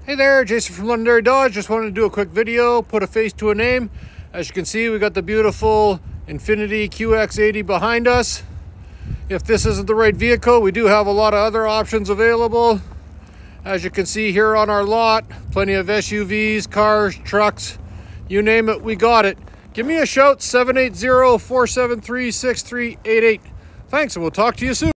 Hey there, Jason from Londonderry Dodge. Just wanted to do a quick video, put a face to a name. As you can see, we got the beautiful Infiniti QX80 behind us. If this isn't the right vehicle, we do have a lot of other options available. As you can see here on our lot, plenty of SUVs, cars, trucks, you name it, we got it. Give me a shout, 780-473-6388. Thanks, and we'll talk to you soon.